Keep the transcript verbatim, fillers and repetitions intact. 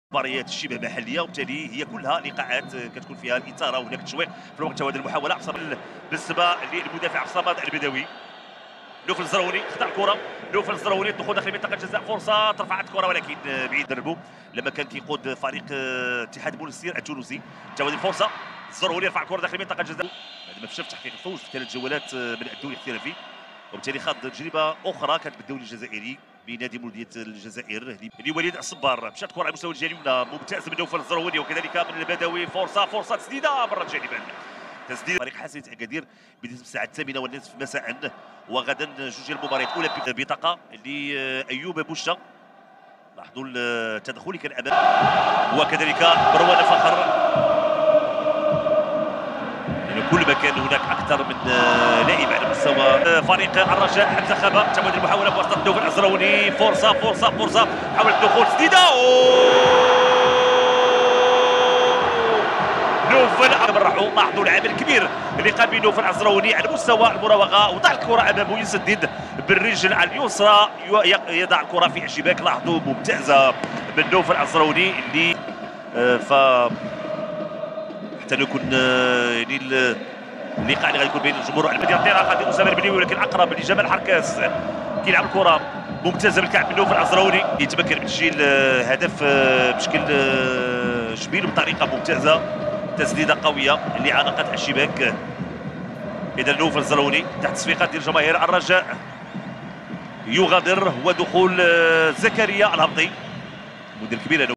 مباريات شبه محليه وبالتالي هي كلها لقاءات كتكون فيها الاثاره وهناك التشويق في الوقت هذا. المحاوله بالنسبه للمدافع الصمد البدوي. نوفل الزراوني خدع الكره، نوفل الزراوني الدخول داخل منطقه الجزاء، فرصه ترفعت الكره ولكن بعيد دربو لما كان كيقود فريق اتحاد بوليسير التونسي. جاوز الفرصه، الزراوني رفع الكره داخل منطقه الجزاء بعد ما شاف تحقيق الفوز في ثلاث جولات من الدوري الاحترافي، وبالتالي خاض تجربه اخرى كانت بالدوري الجزائري بنادي مولوديه الجزائر لوليد الصبار. مشات الكره على مستوى الجانب ممتاز من نوفل الزراوني وكذلك من البدوي. فرصه فرصه تسديده برا جانبا، تسديد فريق حسن اكادير بدايه الساعه الثامنه والنصف مساء. وغدا جوج المباريات الاولى بطاقه لايوب بوشة. لاحظوا التدخل اللي كان امام، وكذلك مروان فخر. يعني كل ما كان هناك اكثر من لاعب على مستوى فريق الرجاء. حمزه خابه تعود المحاوله بواسطه نوفل الزراوني. فرصه فرصه فرصه محاوله الدخول، تسديده نوفل. راحوا لاحظوا العمل الكبير اللي قام به نوفل الزراوني على مستوى المراوغه، وضع الكره امامه يسدد بالرجل اليسرى، يضع الكره في الشباك. لاحظوا ممتازه من نوفل الزراوني اللي ف حتى لو يكون يعني اللقاء اللي غادي يكون بين الجمهور المدينه الطيران غادي اسامه البنيوي، ولكن اقرب لجمال حركاس كيلعب الكره ممتازه بالكعب من نوفل الزراوني، يتمكن من تسجيل هدف بشكل جميل وبطريقه ممتازه. تسديده قويه اللي عانقت الشباك. اذا نوفل الزراوني تحت تصفيقات ديال جماهير الرجاء يغادر، هو دخول زكريا الهبطي مدير كبير.